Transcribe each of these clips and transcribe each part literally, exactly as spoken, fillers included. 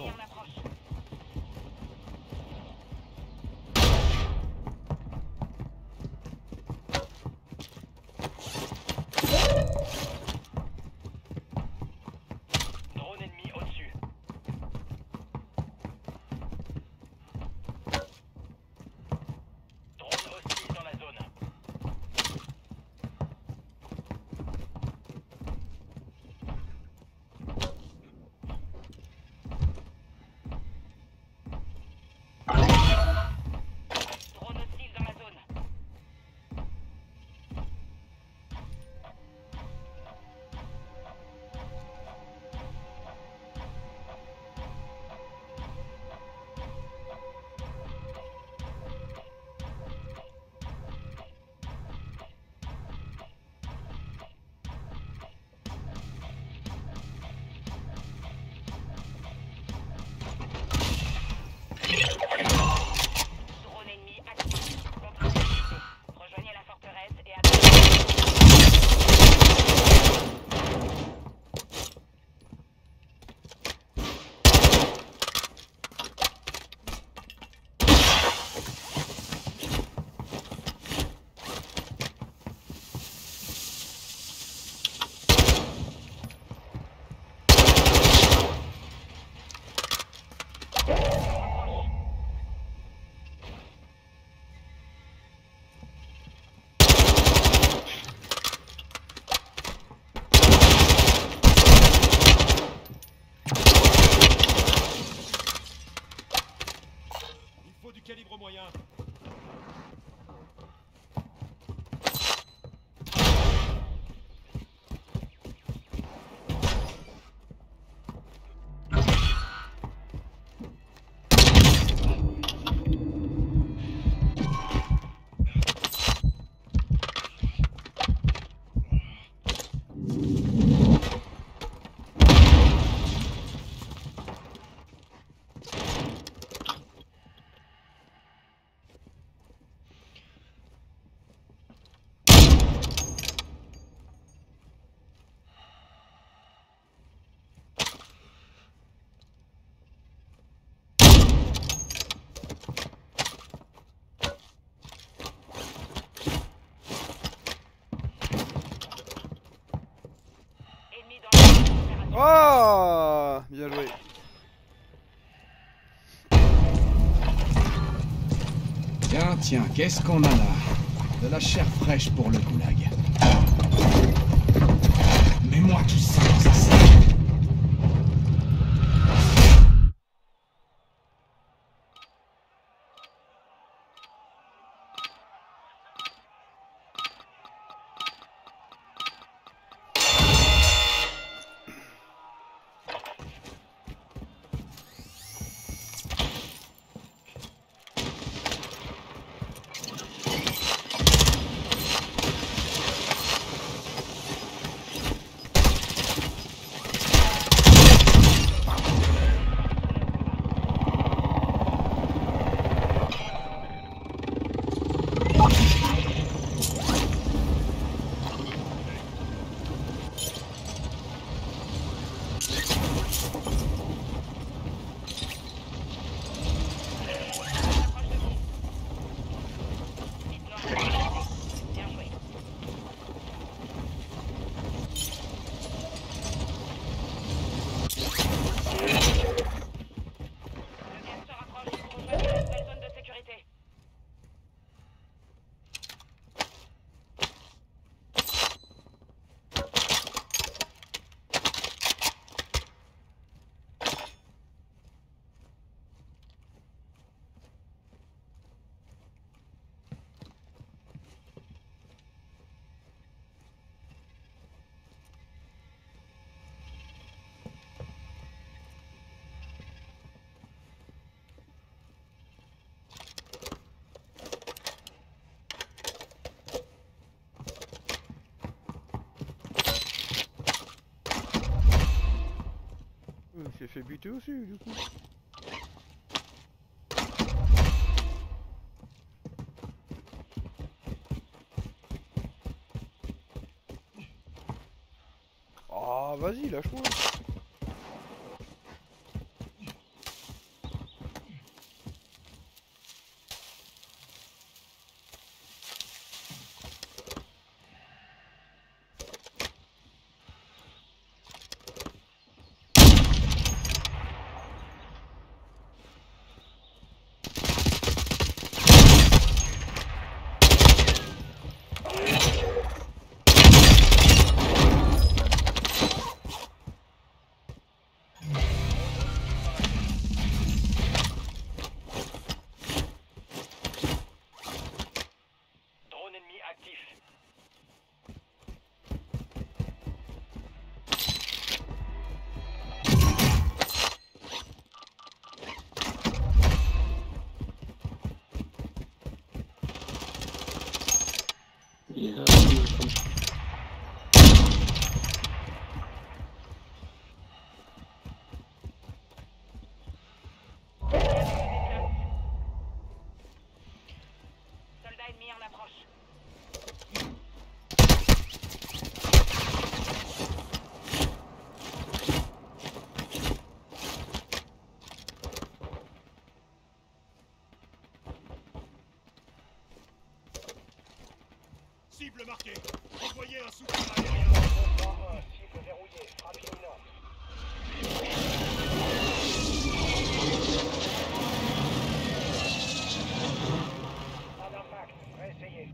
Calibre moyen. Oh, bien joué. Tiens, tiens, qu'est-ce qu'on a là? De la chair fraîche pour le goulag. Mets-moi tout ça dans un sac. Il s'est fait buter aussi du coup. Ah, vas-y, lâche-moi. Cible marquée. Envoyez un soutien aérien. un, cible verrouillée, frappe imminente. Pas d'impact, réessayez.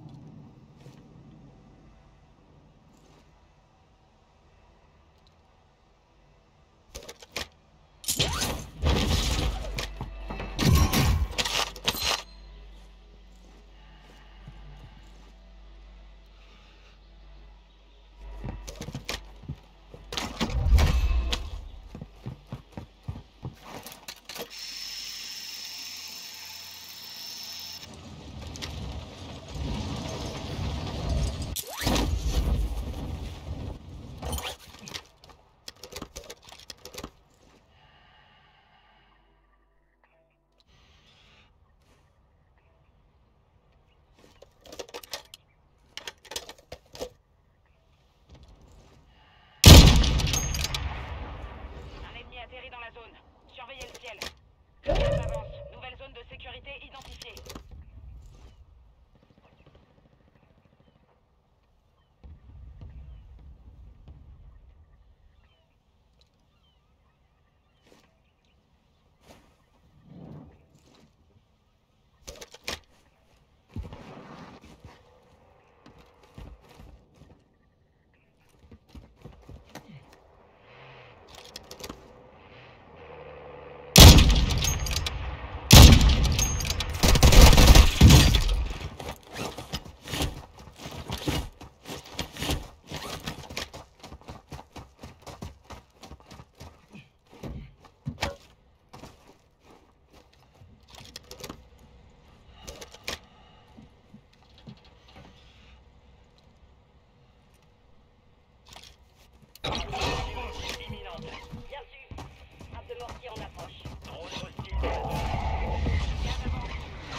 Atterri dans la zone. Surveillez le ciel. On avance. Nouvelle zone de sécurité identifiée. Imminente. Bien sûr. Frappe de mortier en approche. Drone hostile dans la zone. Bien devant.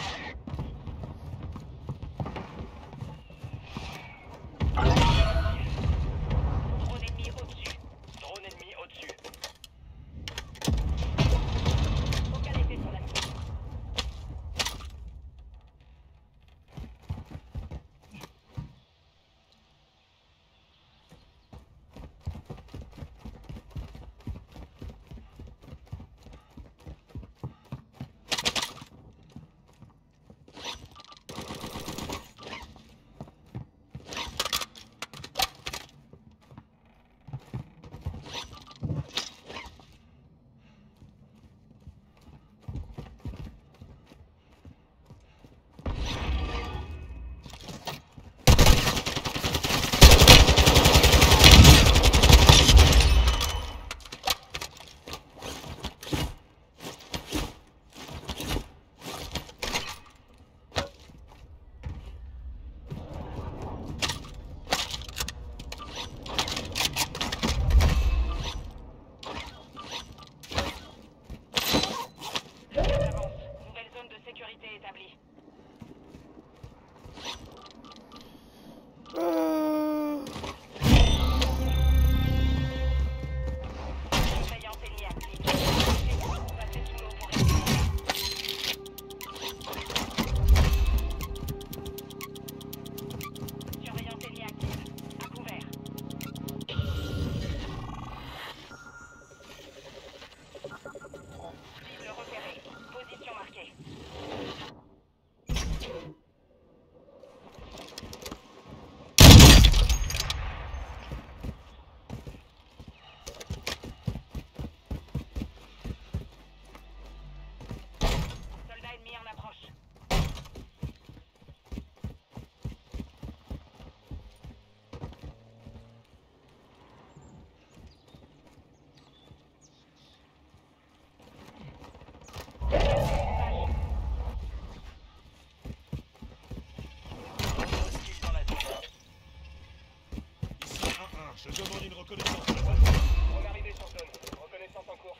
Drone ennemi au-dessus. Drone ennemi au-dessus. Aucun effet sur la cible. Établi. Euh... Surveillance ennemie active. Passez sous l'eau pour respirer. Surveillance ennemie active. À couvert. Cible repérée. Position marquée. Je demande une reconnaissance. On est arrivé sur zone. Reconnaissance en cours.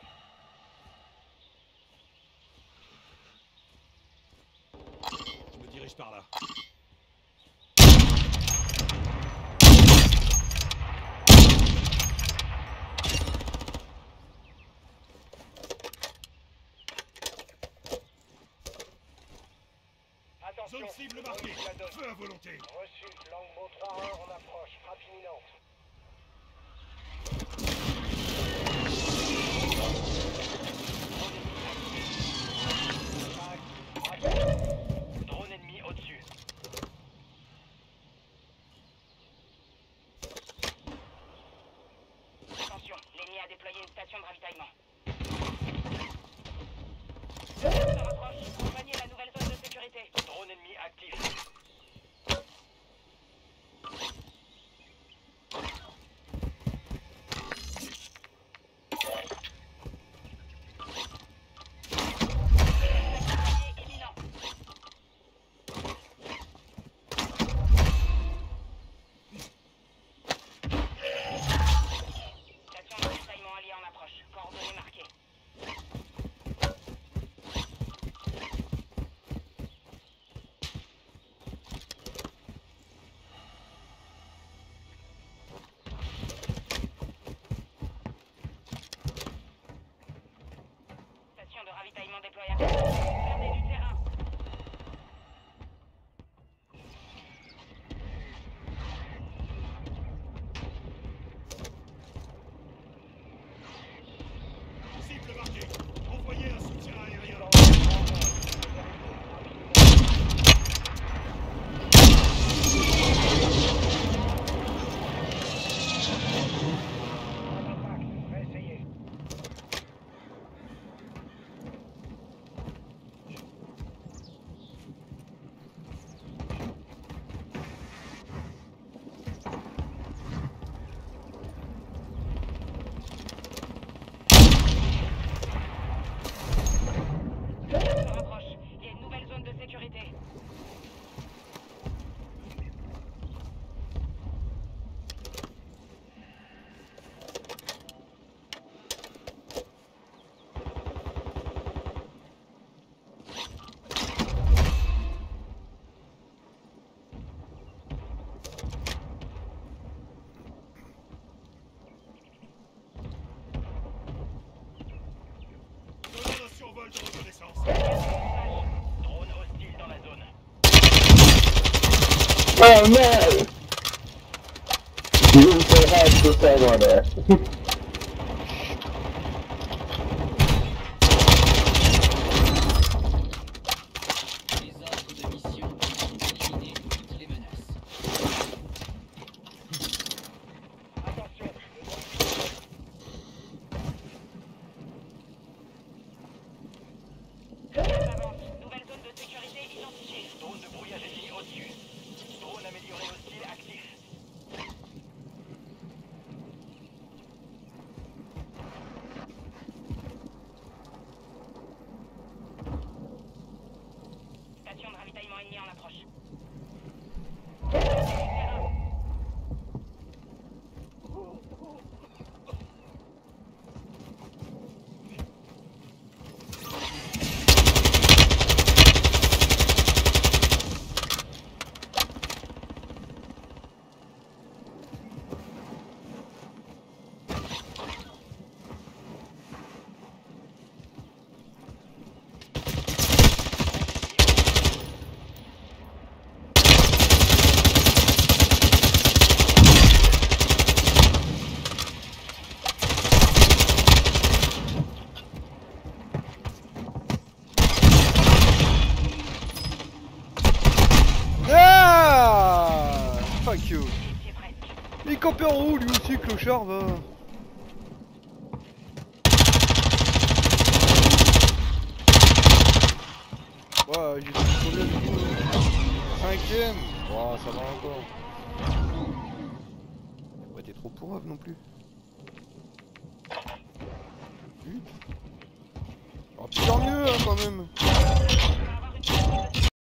Je me dirige par là. Attention. Zone cible marquée. La donne. Feu à volonté. Reçu. Longbow trois un en approche. Frappe imminente. Drone ennemi au-dessus. Attention, l'ennemi a déployé une station de ravitaillement. Le drone se rapproche. Rejoignez la nouvelle zone de sécurité. Drone ennemi actif. Allié imminent. Station de ravitaillement alliée en approche. Coordonnées marquées. Station de ravitaillement déployable. Gardez du terrain. Cible marquée. Envoyez un soutien aérien. Impact. Réessayez. Se rapproche. Il y a une nouvelle zone de sécurité. Donnez un survol de reconnaissance. Drone hostile dans la zone. Oh no! You didn't say hi to the tag on there. Les ordres de mission éliminer toutes les menaces. Attention. On avance. Nouvelle zone de sécurité identifiée. Drone de brouillage ennemi au-dessus. Drone amélioré hostile actif. Station de ravitaillement ennemi en approche. Ah, fuck you. C'est presque. Il est campé en haut, lui aussi, clochard, va. Ouais, j'ai fait combien du coup? Cinquième. Oh, ça va encore. Y'a pas été trop pourrave non plus. huit. Oh, puis tant mieux, hein, quand même.